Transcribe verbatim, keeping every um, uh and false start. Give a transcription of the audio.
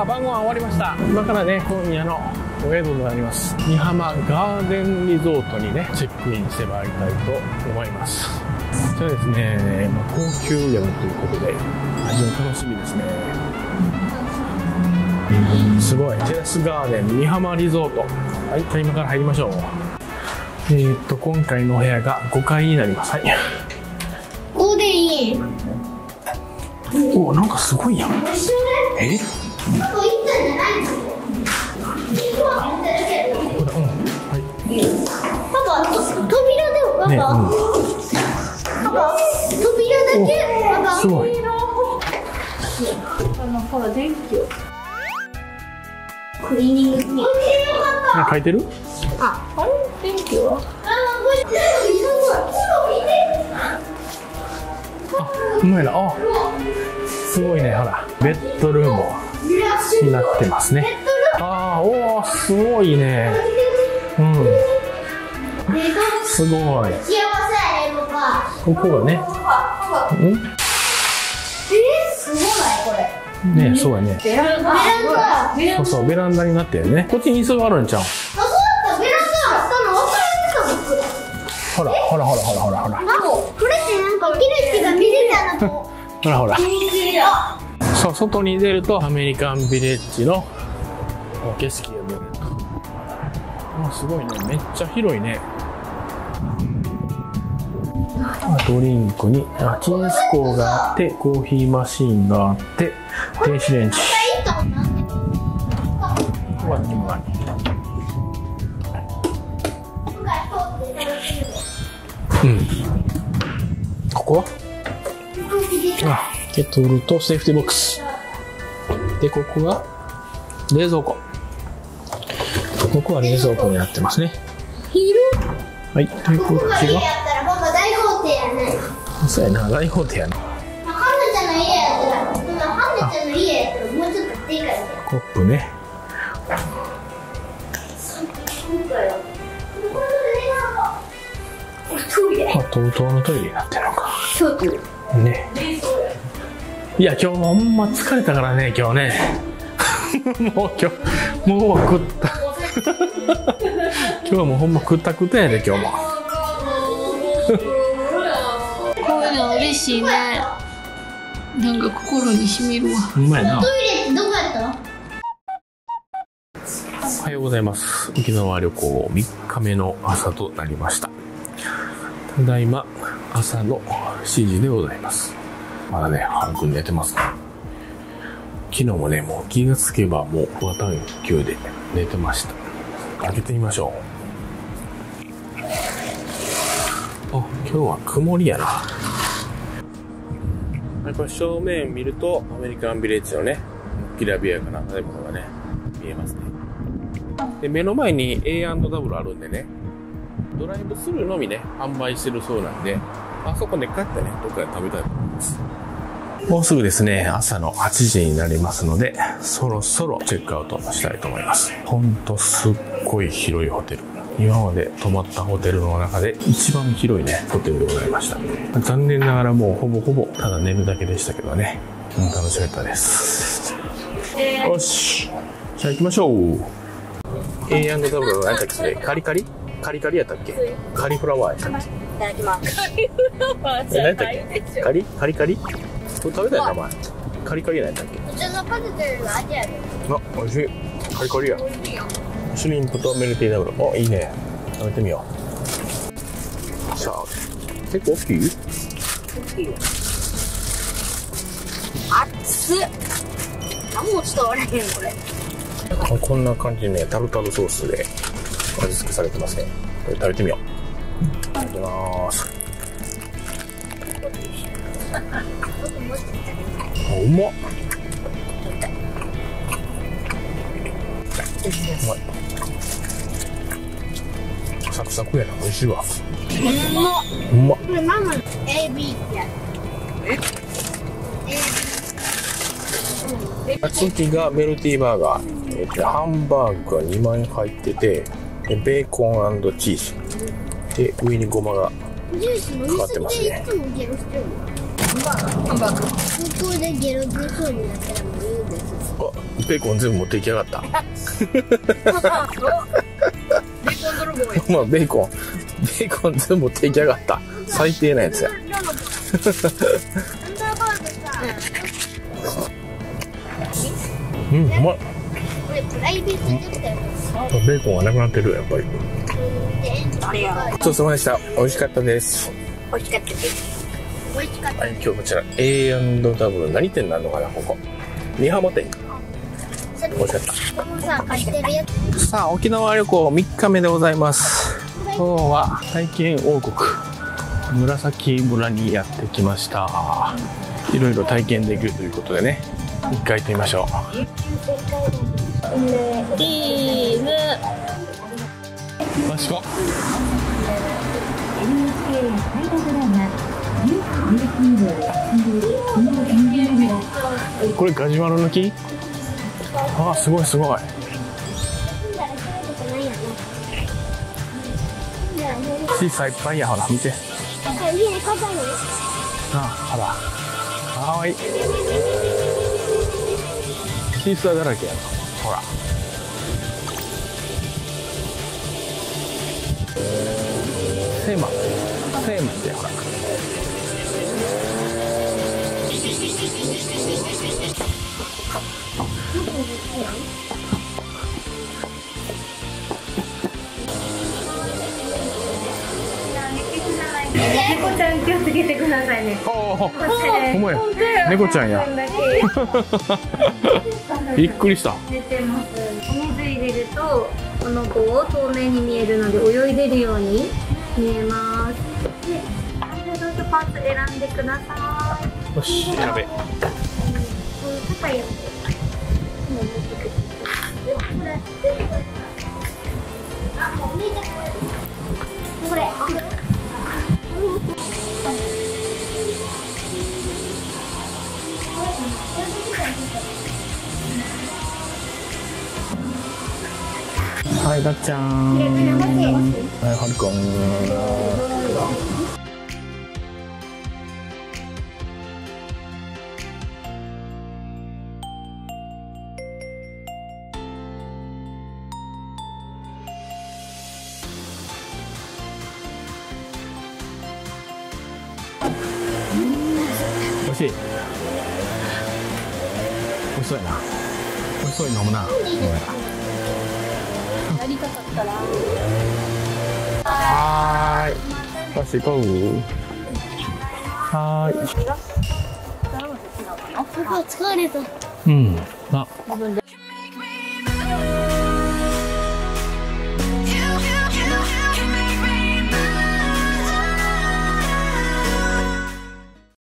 晩ご飯終わりました。今からね、今夜のお宿になります。美浜ガーデンリゾートにね、チェックインしてまいりたいと思います。こちらですね、まあ、高級宿ということで、非常に楽しみですね。すごい。テラスガーデン美浜リゾート。はい、じゃあ今から入りましょう。えー、っと、今回のお部屋がごかいになります。はい。 ここでいい。 お、なんかすごいやん。え？ なんか行ったんじゃないの？ ここだ。うん。はい。 パパ、扉でもパパ。 ね、うん。 パパ、扉だけ。パパ。 すごい。 あの、ほら、電気を。クリーニングに。 あ、書いてる？ あ、あれ電気は？ あ、うまいな。あ、すごいね。ほら、ベッドルームになってますね。ああ、おー、すごいね。うん。すごい。 幸せやね、パパ。 ここがね。うん？ え、すごないこれ。 ね、そうやね。 ベランダ。 そうそう、ベランダになってるね。こっちに椅子があるんちゃう？ あ、そうだった。ベランダあったの忘れてた僕。 ほら、ほらほらほらほらほら。 あ、これってなんかキレッチが見れたの。 ほらほら。 あ、 そう、外に出るとアメリカンビレッジの景色が見える。あ、すごいね。めっちゃ広いね。ドリンクにあチンスコーがあって、コーヒーマシーンがあって、電子レンジ。ここは何もない。うん。ここはあ、ケトルとセーフティーボックス。で、ここが冷蔵庫。ここは冷蔵庫になってますね。はい。で、こっちが。そうやな、大豪邸やな。 ハンナちゃんの家やったら、ハンナちゃんの家やったらもうちょっとでかいね。 コップね。 トイレ。 あ、とうとうのトイレになってるのか。 そうトイレ。 ね。いや、今日もほんま疲れたからね、今日ね。もう今日、もう食った。今日はもうほんま食った食ったやで、今日も。 こういうの嬉しいね。なんか心にしみるわ。 うまいな。 トイレってどこやった？ おはようございます。沖縄旅行みっかめの朝となりました。ただいま朝のしちじでございます。まだね、はるくん寝てますね。昨日もね、もう気がつけばもう小型級で寝てました。開けてみましょう。あ、今日は曇りやな。これ正面見るとアメリカンビレッジのね、きらびやかな建物がね、見えますね。で、目の前に エーアンドダブリュー あるんでね、ドライブスルーのみね、販売してるそうなんで、あそこで帰ってね、どっかで食べたいと思います。もうすぐですね、朝のはちじになりますので、そろそろチェックアウトしたいと思います。ほんとすっごい広いホテル。今まで泊まったホテルの中で一番広いね、ホテルでございました。残念ながらもうほぼほぼただ寝るだけでしたけどね、うん、楽しかったです。よし、じゃあ行きましょう。 エーアンドダブリュー の何だっけ、カリカリカリカリやったっけ、カリフラワーやったっけ。 いただきます。カリフラワーじゃない。 え、何だっけ、カリカリカリ、これ食べたい名前。カリカリやないんだっけ。 普通のポテトよりは味ある。 あ、美味しい。カリカリや。シュリンプとメルティーダブル。お、いいね。食べてみよう。さあ、結構大きい？ 大きいよ。熱っ。何も伝わらへんこれ。 こんな感じでね、タルタルソースで味付けされてますね。これ食べてみよう。いただきまーす。あ、うまっ。うまい。サクサクやな、美味しいわ。 うまっ。 うまっ。 これママの エービー ってやつ。え？ 次がメルティーバーガー。えっと、ハンバーグがにまい入ってて、でベーコン&チーズ。で、上にごまがかかってますね。 ハンバーグ。 ここでゲロ出そうになったらもういいんです。 あ、ベーコン全部持っていきやがった。 ベーコン泥棒や。 まあ、ベーコン、ベーコン全部持っていきやがった。最低なやつや。うん、うまい。 これプライベートジェットやから。 ベーコンはなくなってるよ、やっぱり。 あれや。 ごちそうさまでした。美味しかったです。 美味しかったです。美味しかった。 はい、今日こちら エーアンドダブル 何店なのかな、ここ。美浜店。美味しかった。 このさ、貸してるやつ。 さあ、沖縄旅行みっかめでございます。今日は体験王国紫村にやってきました。いろいろ体験できるということでね、一回行ってみましょう。 チーム。 よしこ。これガジュマルの木？ああ、すごいすごい。小さいいっぱいや、ほら見て。あ、ほら。はーい。シーサーだらけやろ。ほら。セーマ。セーマってほら。 猫ちゃん気をつけてくださいね。 おお、お前猫ちゃんや。びっくりした。 出てます。お水入れるとこの子を透明に見えるので泳いでるように見えます。で、どうぞパーツ選んでください。 よし、選べ。 この高いやつ。あ、もうお姉ちゃんこれ。 はい、だっちゃん。はい、はるくん。美味しい。美味しそうやな。美味しそうに飲むな。 やりたかったら。 はーい。よし、行こう。はーい。 疲れた。 うん。あ。 自分で。